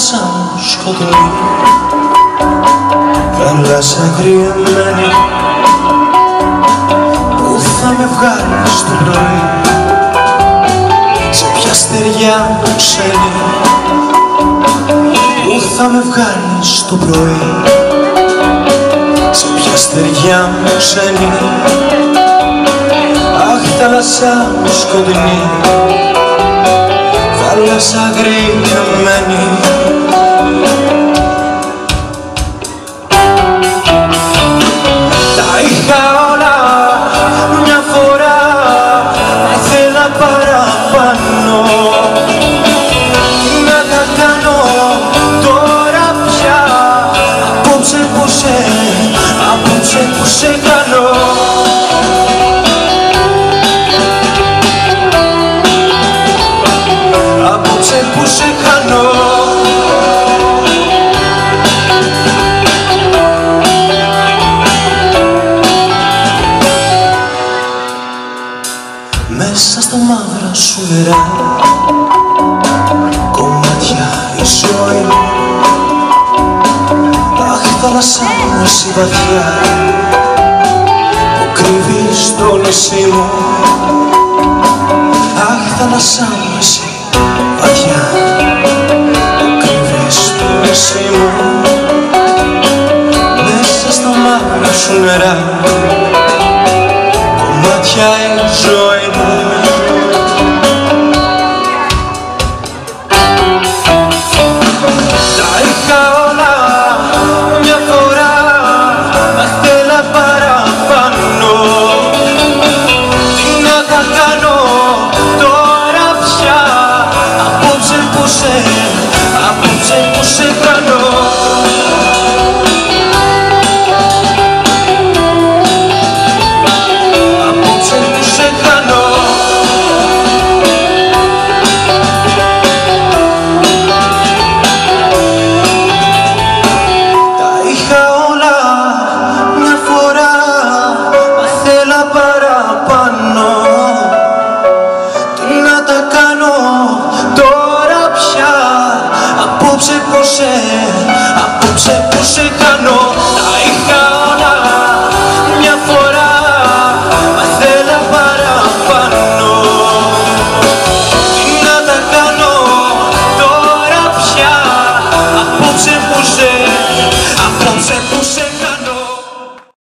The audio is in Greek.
θάλασσα μου σκοτεινή, θάλασσα κρυμμένη, που θα με βγάλεις το πρωί, σε ποια στεριά μου ξένη, που θα με βγάλεις το πρωί, σε ποια στεριά μου ξένη. Αχ, θάλασσα μου σκοτεινή, θάλασσα γρηγεμένη, τα είχα όλα μια φορά, ήθελα παραπάνω. Τι να τα κάνω τώρα πια, απόψε που σε κάνω. Απόψε που σε χάνω. Μέσα στα μαύρα σου νερά, κομμάτια η ζωή. Αχ, θάλασσα μου εσύ βαθιά, που κρύβεις το νησί μου. Αχ, θάλασσα μου εσύ βαθιά, που κρύβεις το νησί μου. Μέσα στα μαύρα σου νερά,